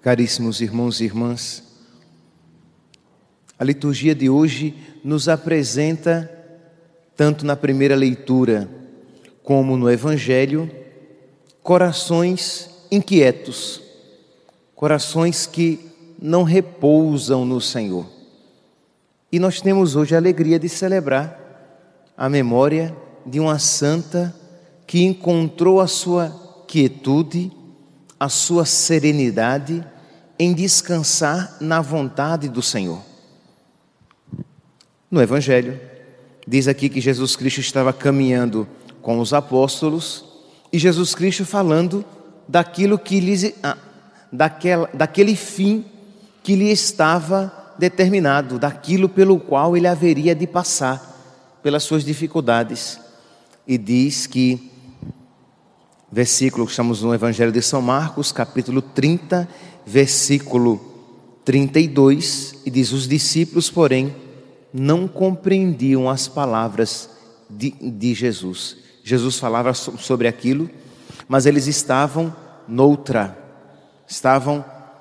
Caríssimos irmãos e irmãs, a liturgia de hoje nos apresenta, tanto na primeira leitura como no Evangelho, corações inquietos, corações que não repousam no Senhor. E nós temos hoje a alegria de celebrar a memória de uma santa que encontrou a sua quietude, a sua serenidade em descansar na vontade do Senhor. No Evangelho, diz aqui que Jesus Cristo estava caminhando com os apóstolos e Jesus Cristo falando daquilo que daquele fim que lhe estava determinado, daquilo pelo qual ele haveria de passar, pelas suas dificuldades. E diz que, versículo que estamos no Evangelho de São Marcos, capítulo 30, versículo 32, e diz: os discípulos, porém, não compreendiam as palavras de Jesus. Jesus falava sobre aquilo, mas eles estavam estavam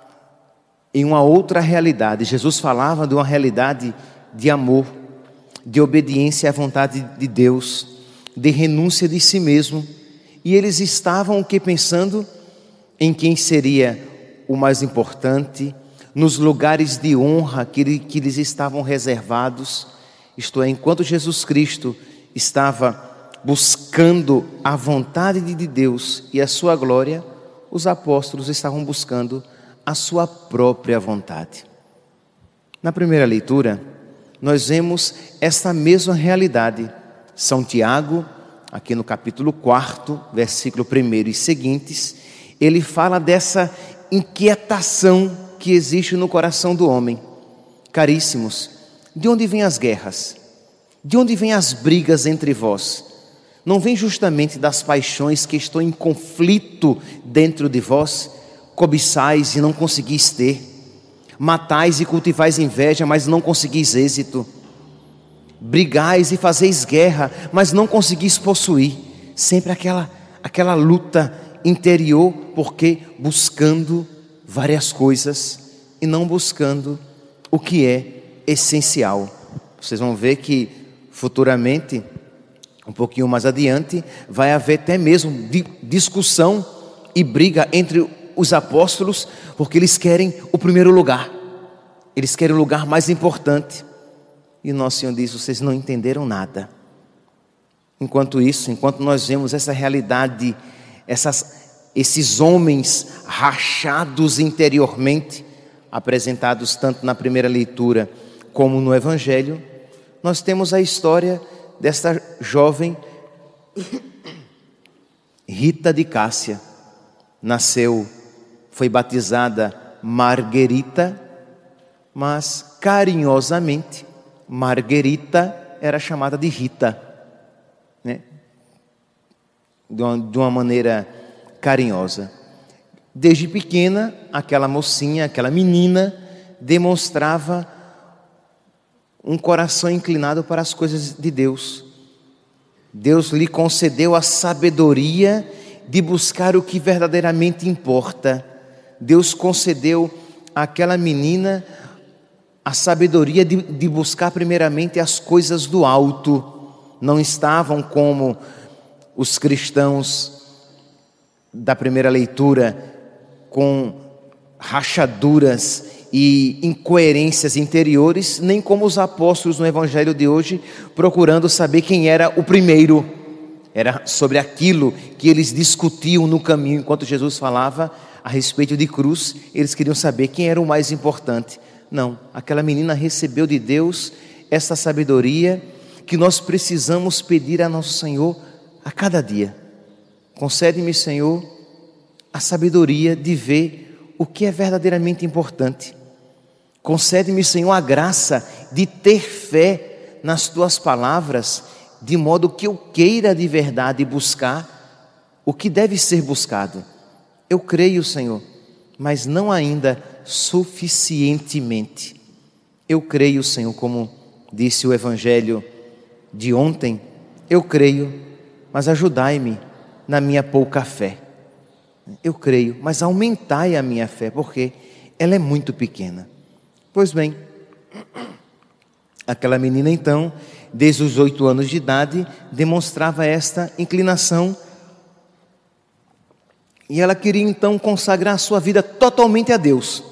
em uma outra realidade. Jesus falava de uma realidade de amor, de obediência à vontade de Deus, de renúncia de si mesmo. E eles estavam o que? Pensando em quem seria o mais importante, nos lugares de honra que lhes estavam reservados. Isto é, enquanto Jesus Cristo estava buscando a vontade de Deus e a sua glória, os apóstolos estavam buscando a sua própria vontade. Na primeira leitura, nós vemos esta mesma realidade. São Tiago, aqui no capítulo 4, versículo 1 e seguintes, ele fala dessa inquietação que existe no coração do homem. Caríssimos, de onde vêm as guerras? De onde vêm as brigas entre vós? Não vem justamente das paixões que estão em conflito dentro de vós? Cobiçais e não conseguis ter, matais e cultivais inveja, mas não conseguis êxito. Brigais e fazeis guerra, mas não conseguis possuir. Sempre aquela luta interior, porque buscando várias coisas e não buscando o que é essencial. Vocês vão ver que futuramente, um pouquinho mais adiante, vai haver até mesmo discussão e briga entre os apóstolos, porque eles querem o primeiro lugar, eles querem o lugar mais importante. E Nosso Senhor diz: vocês não entenderam nada. Enquanto isso, enquanto nós vemos essa realidade, esses homens rachados interiormente, apresentados tanto na primeira leitura como no Evangelho, nós temos a história desta jovem Rita de Cássia. Foi batizada Marguerita, mas carinhosamente Marguerita era chamada de Rita, né? De uma maneira carinhosa. Desde pequena, aquela mocinha, aquela menina, demonstrava um coração inclinado para as coisas de Deus. Deus lhe concedeu a sabedoria de buscar o que verdadeiramente importa. Deus concedeu àquela menina a sabedoria de buscar primeiramente as coisas do alto. Não estavam como os cristãos da primeira leitura, com rachaduras e incoerências interiores, nem como os apóstolos no Evangelho de hoje, procurando saber quem era o primeiro. Era sobre aquilo que eles discutiam no caminho, enquanto Jesus falava a respeito de cruz, eles queriam saber quem era o mais importante. Não, aquela menina recebeu de Deus essa sabedoria que nós precisamos pedir a nosso Senhor a cada dia. Concede-me, Senhor, a sabedoria de ver o que é verdadeiramente importante. Concede-me, Senhor, a graça de ter fé nas Tuas palavras, de modo que eu queira de verdade buscar o que deve ser buscado. Eu creio, Senhor, mas não ainda suficientemente. Eu creio, Senhor, como disse o Evangelho de ontem, eu creio, mas ajudai-me na minha pouca fé. Eu creio, mas aumentai a minha fé, porque ela é muito pequena. Pois bem, aquela menina então, desde os 8 anos de idade, demonstrava esta inclinação. E ela queria então consagrar a sua vida totalmente a Deus.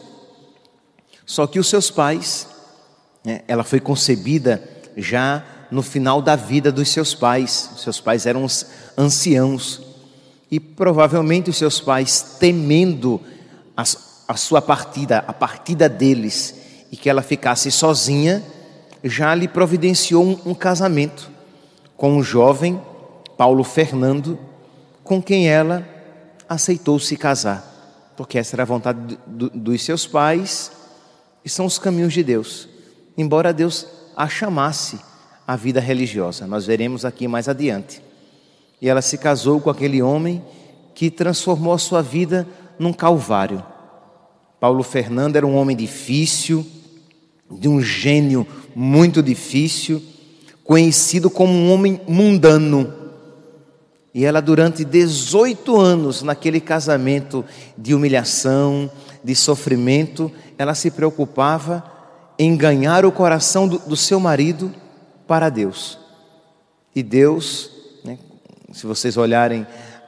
Só que os seus pais, ela foi concebida já no final da vida dos seus pais. Os seus pais eram anciãos. E provavelmente os seus pais, temendo a sua partida, a partida deles, e que ela ficasse sozinha, já lhe providenciou um casamento com um jovem, Paulo Fernando, com quem ela aceitou se casar, porque essa era a vontade dos seus pais e são os caminhos de Deus, embora Deus a chamasse à vida religiosa. Nós veremos aqui mais adiante. E ela se casou com aquele homem que transformou a sua vida num calvário. Paulo Fernando era um homem difícil, de um gênio muito difícil, conhecido como um homem mundano. E ela, durante 18 anos, naquele casamento de humilhação, de sofrimento, ela se preocupava em ganhar o coração do seu marido para Deus. E Deus, se vocês olharem,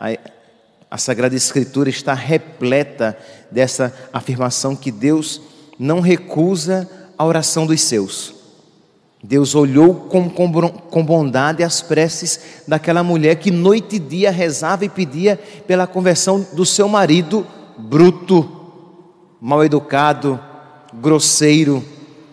a Sagrada Escritura está repleta dessa afirmação que Deus não recusa a oração dos seus. Deus olhou com bondade as preces daquela mulher que noite e dia rezava e pedia pela conversão do seu marido bruto, mal educado, grosseiro,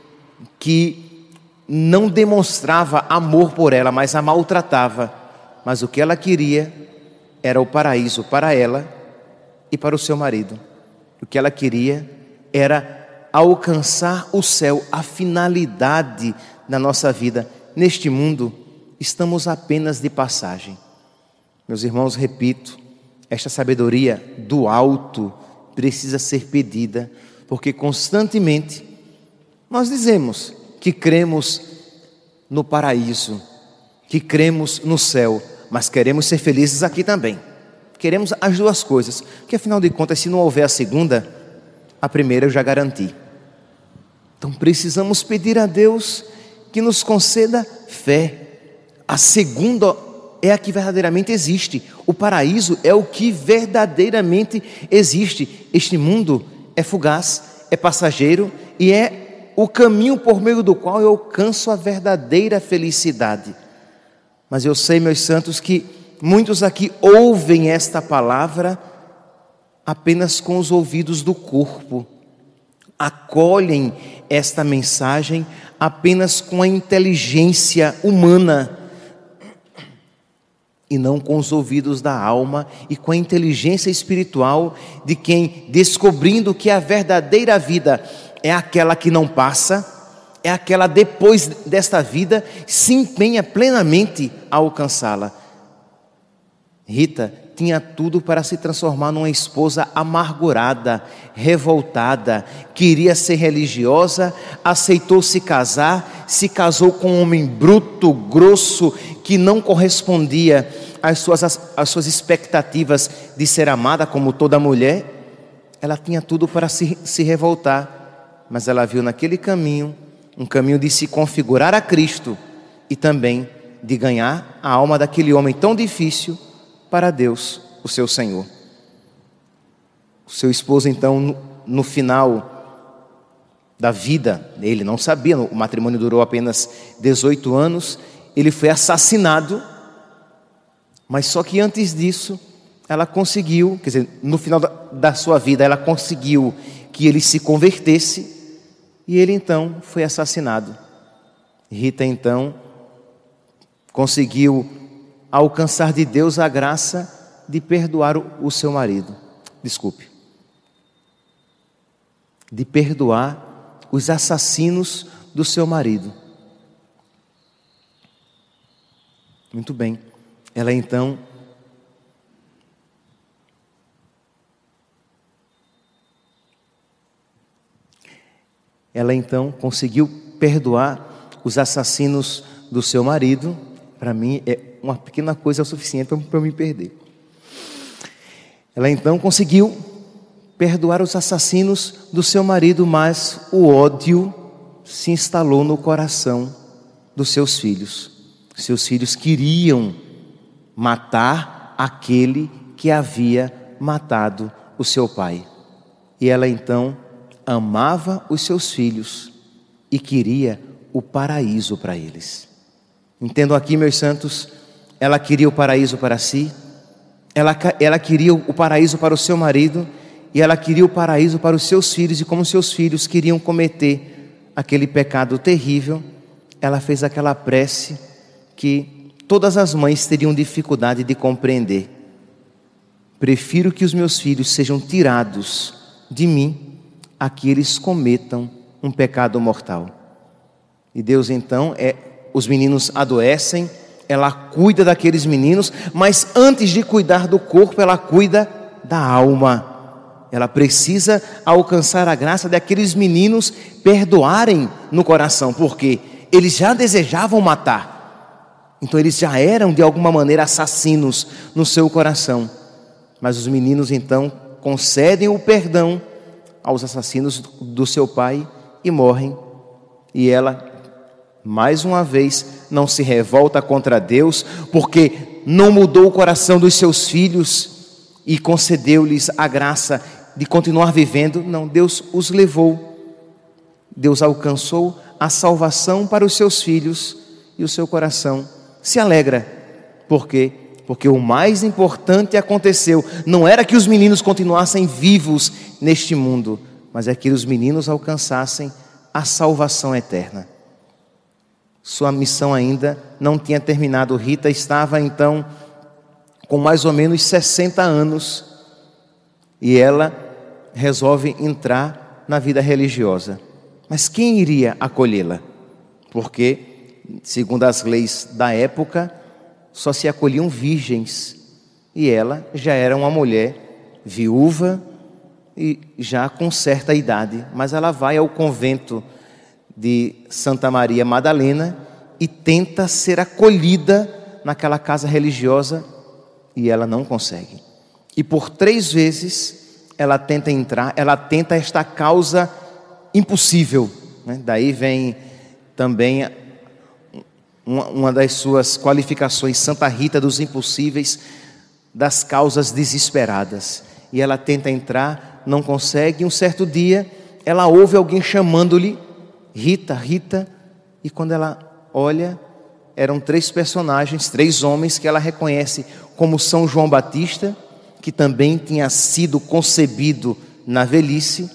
que não demonstrava amor por ela, mas a maltratava. Mas o que ela queria era o paraíso para ela e para o seu marido. O que ela queria era alcançar o céu. A finalidade da nossa vida neste mundo, estamos apenas de passagem. Meus irmãos, repito, esta sabedoria do alto precisa ser pedida, porque constantemente nós dizemos que cremos no paraíso, que cremos no céu, mas queremos ser felizes aqui também. Queremos as duas coisas, porque afinal de contas, se não houver a segunda, a primeira eu já garanti. Então precisamos pedir a Deus que nos conceda fé. A segunda é a que verdadeiramente existe. O paraíso é o que verdadeiramente existe. Este mundo é fugaz, é passageiro e é o caminho por meio do qual eu alcanço a verdadeira felicidade. Mas eu sei, meus santos, que muitos aqui ouvem esta palavra apenas com os ouvidos do corpo, acolhem esta mensagem apenas com a inteligência humana e não com os ouvidos da alma e com a inteligência espiritual de quem, descobrindo que a verdadeira vida é aquela que não passa, é aquela depois desta vida, se empenha plenamente a alcançá-la. Rita tinha tudo para se transformar numa esposa amargurada, revoltada, queria ser religiosa, aceitou se casar, se casou com um homem bruto, grosso, que não correspondia às suas expectativas de ser amada como toda mulher. Ela tinha tudo para se revoltar, mas ela viu naquele caminho, um caminho de se configurar a Cristo e também de ganhar a alma daquele homem tão difícil para Deus, o seu Senhor. O seu esposo então, no final da vida, ele não sabia, o matrimônio durou apenas 18 anos, ele foi assassinado, mas só que antes disso, ela conseguiu, quer dizer, no final da sua vida, ela conseguiu que ele se convertesse, e ele então foi assassinado. Rita então conseguiu alcançar de Deus a graça de perdoar o seu marido. Desculpe. De perdoar os assassinos do seu marido. Muito bem. Ela então conseguiu perdoar os assassinos do seu marido. Para mim, uma pequena coisa é o suficiente para eu me perder. Ela então conseguiu perdoar os assassinos do seu marido, mas o ódio se instalou no coração dos seus filhos. Seus filhos queriam matar aquele que havia matado o seu pai. E ela então amava os seus filhos e queria o paraíso para eles. Entendam aqui, meus santos, ela queria o paraíso para si, ela queria o paraíso para o seu marido, e ela queria o paraíso para os seus filhos, e como seus filhos queriam cometer aquele pecado terrível, ela fez aquela prece que todas as mães teriam dificuldade de compreender. Prefiro que os meus filhos sejam tirados de mim, a que eles cometam um pecado mortal. E Deus então, os meninos adoecem, ela cuida daqueles meninos, mas antes de cuidar do corpo, ela cuida da alma. Ela precisa alcançar a graça daqueles meninos perdoarem no coração, porque eles já desejavam matar. Então eles já eram de alguma maneira assassinos no seu coração. Mas os meninos então concedem o perdão aos assassinos do seu pai e morrem. E ela, mais uma vez, não se revolta contra Deus, porque não mudou o coração dos seus filhos e concedeu-lhes a graça de continuar vivendo. Não, Deus os levou. Deus alcançou a salvação para os seus filhos e o seu coração se alegra. Por quê? Porque o mais importante aconteceu. Não era que os meninos continuassem vivos neste mundo, mas é que os meninos alcançassem a salvação eterna. Sua missão ainda não tinha terminado. Rita estava então com mais ou menos 60 anos e ela resolve entrar na vida religiosa. Mas quem iria acolhê-la? Porque, segundo as leis da época, só se acolhiam virgens. E ela já era uma mulher viúva e já com certa idade. Mas ela vai ao convento de Santa Maria Madalena e tenta ser acolhida naquela casa religiosa, e ela não consegue. E por 3 vezes ela tenta entrar, ela tenta esta causa impossível, né? Daí vem também uma das suas qualificações, Santa Rita dos impossíveis, das causas desesperadas. E ela tenta entrar, não consegue. Um certo dia ela ouve alguém chamando-lhe Rita, Rita, e quando ela olha, eram 3 personagens, 3 homens que ela reconhece como São João Batista, que também tinha sido concebido na velhice,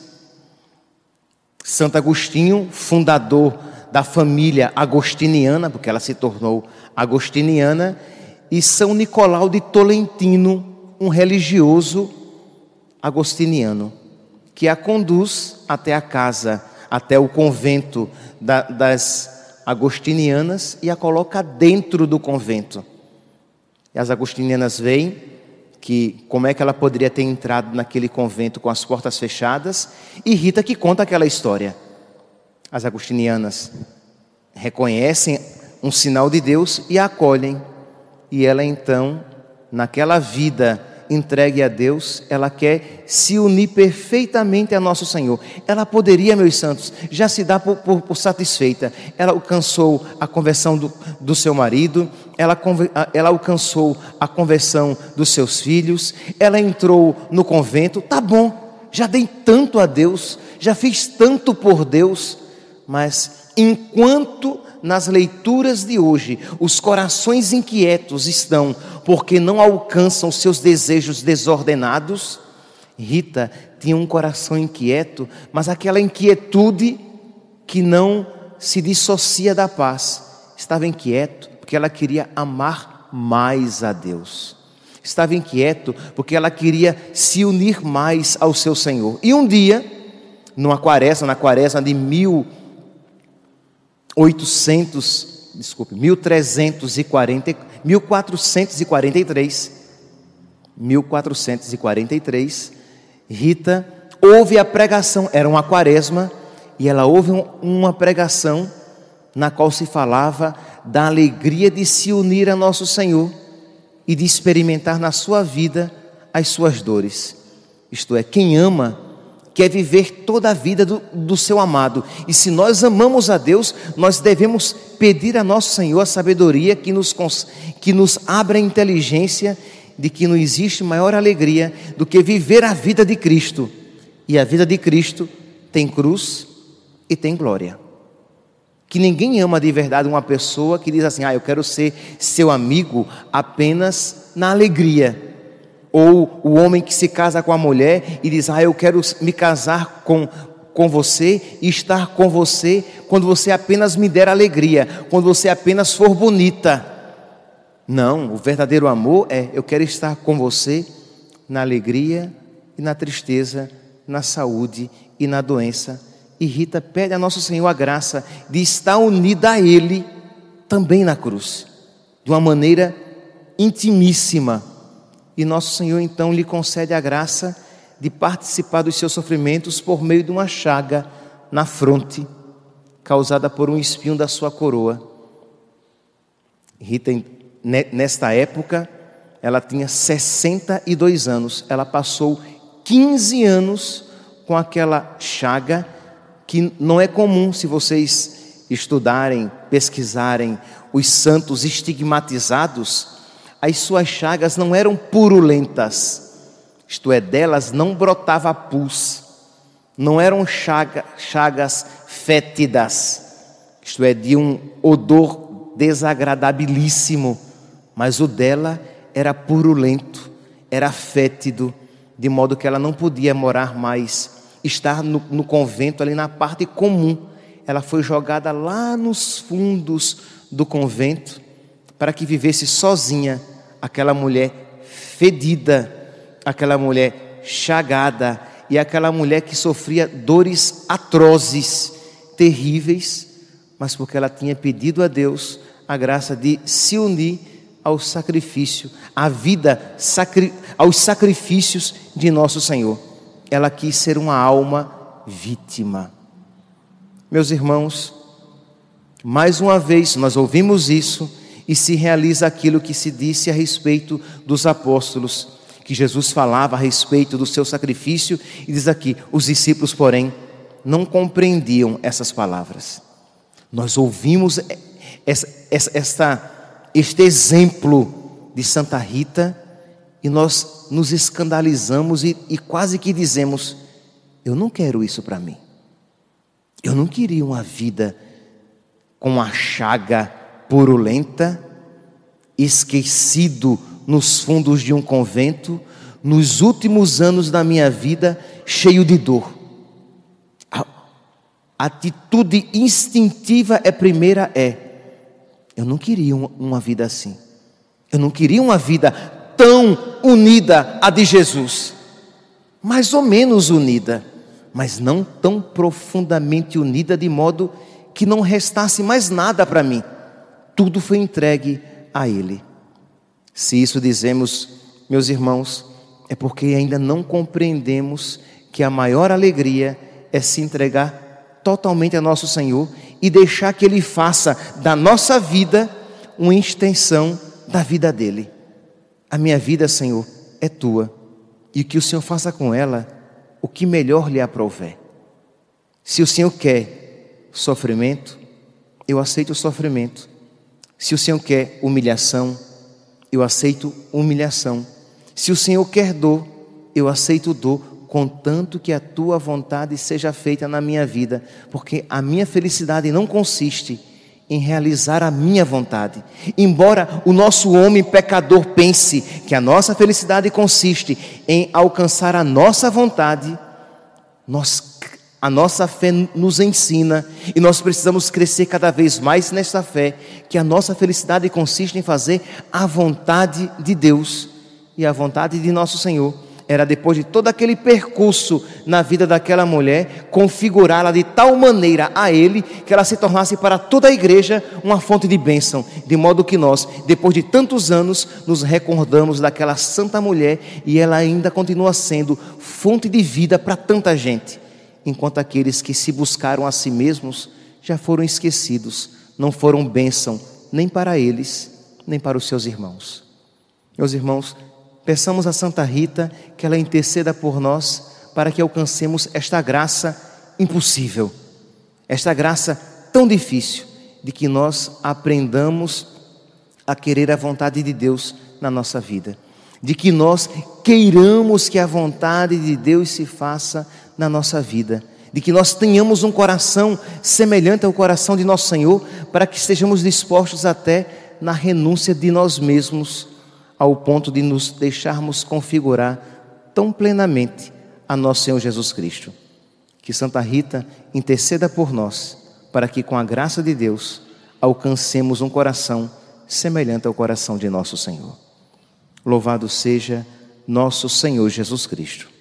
Santo Agostinho, fundador da família agostiniana, porque ela se tornou agostiniana, e São Nicolau de Tolentino, um religioso agostiniano, que a conduz até a casa, até o convento das agostinianas, e a coloca dentro do convento. E as agostinianas veem que como é que ela poderia ter entrado naquele convento com as portas fechadas, e Rita que conta aquela história. As agostinianas reconhecem um sinal de Deus e a acolhem. E ela então, naquela vida entregue a Deus, ela quer se unir perfeitamente a nosso Senhor. Ela poderia, meus santos, já se dar por satisfeita. Ela alcançou a conversão do seu marido, ela alcançou a conversão dos seus filhos, ela entrou no convento. Tá bom, já dei tanto a Deus, já fiz tanto por Deus. Mas enquanto nas leituras de hoje os corações inquietos estão porque não alcançam seus desejos desordenados, Rita tinha um coração inquieto, mas aquela inquietude que não se dissocia da paz. Estava inquieto porque ela queria amar mais a Deus. Estava inquieto porque ela queria se unir mais ao seu Senhor. E um dia, na quaresma de 1443, Rita ouve a pregação, era uma quaresma, e ela ouve uma pregação na qual se falava da alegria de se unir a nosso Senhor e de experimentar na sua vida as suas dores. Isto é, quem ama quer viver toda a vida do seu amado. E se nós amamos a Deus, nós devemos pedir a nosso Senhor a sabedoria que nos abra a inteligência de que não existe maior alegria do que viver a vida de Cristo. E a vida de Cristo tem cruz e tem glória. Que ninguém ama de verdade uma pessoa que diz assim: eu quero ser seu amigo apenas na alegria. Ou o homem que se casa com a mulher e diz: eu quero me casar com você e estar com você quando você apenas me der alegria, quando você apenas for bonita. Não, o verdadeiro amor é: eu quero estar com você na alegria e na tristeza, na saúde e na doença. E Rita pede a nosso Senhor a graça de estar unida a Ele também na cruz, de uma maneira intimíssima. E nosso Senhor então lhe concede a graça de participar dos seus sofrimentos por meio de uma chaga na fronte, causada por um espinho da sua coroa. Rita, nesta época, ela tinha 62 anos. Ela passou 15 anos com aquela chaga, que não é comum. Se vocês estudarem, pesquisarem os santos estigmatizados, as suas chagas não eram purulentas, isto é, delas não brotava pus, não eram chagas fétidas, isto é, de um odor desagradabilíssimo, mas o dela era purulento, era fétido, de modo que ela não podia morar mais, estar no convento ali na parte comum. Ela foi jogada lá nos fundos do convento para que vivesse sozinha, aquela mulher fedida, aquela mulher chagada e aquela mulher que sofria dores atrozes, terríveis, mas porque ela tinha pedido a Deus a graça de se unir ao sacrifício, à vida, aos sacrifícios de nosso Senhor. Ela quis ser uma alma vítima. Meus irmãos, mais uma vez nós ouvimos isso e se realiza aquilo que se disse a respeito dos apóstolos, que Jesus falava a respeito do seu sacrifício, e diz aqui: os discípulos, porém, não compreendiam essas palavras. Nós ouvimos este exemplo de Santa Rita e nós nos escandalizamos e quase que dizemos: eu não quero isso para mim. Eu não queria uma vida com uma chaga purulenta, esquecido nos fundos de um convento, nos últimos anos da minha vida, cheio de dor. A atitude instintiva primeira eu não queria uma vida assim. Eu não queria uma vida tão unida à de Jesus. Mais ou menos unida, mas não tão profundamente unida, de modo que não restasse mais nada para mim. Tudo foi entregue a Ele. Se isso dizemos, meus irmãos, é porque ainda não compreendemos que a maior alegria é se entregar totalmente a nosso Senhor e deixar que Ele faça da nossa vida uma extensão da vida dEle. A minha vida, Senhor, é Tua, e que o Senhor faça com ela o que melhor lhe aprouver. Se o Senhor quer sofrimento, eu aceito o sofrimento. Se o Senhor quer humilhação, eu aceito humilhação. Se o Senhor quer dor, eu aceito dor, contanto que a Tua vontade seja feita na minha vida, porque a minha felicidade não consiste em realizar a minha vontade. Embora o nosso homem pecador pense que a nossa felicidade consiste em alcançar a nossa vontade, a nossa fé nos ensina, e nós precisamos crescer cada vez mais nesta fé, que a nossa felicidade consiste em fazer a vontade de Deus. E a vontade de nosso Senhor era, depois de todo aquele percurso na vida daquela mulher, configurá-la de tal maneira a Ele, que ela se tornasse para toda a igreja uma fonte de bênção, de modo que nós, depois de tantos anos, nos recordamos daquela santa mulher, e ela ainda continua sendo fonte de vida para tanta gente, enquanto aqueles que se buscaram a si mesmos já foram esquecidos, não foram bênção nem para eles, nem para os seus irmãos. Meus irmãos, Peçamos a Santa Rita que ela interceda por nós para que alcancemos esta graça impossível, esta graça tão difícil, de que nós aprendamos a querer a vontade de Deus na nossa vida, de que nós queiramos que a vontade de Deus se faça na nossa vida, de que nós tenhamos um coração semelhante ao coração de nosso Senhor, para que estejamos dispostos até na renúncia de nós mesmos, ao ponto de nos deixarmos configurar tão plenamente a nosso Senhor Jesus Cristo. Que Santa Rita interceda por nós, para que com a graça de Deus alcancemos um coração semelhante ao coração de nosso Senhor. Louvado seja nosso Senhor Jesus Cristo.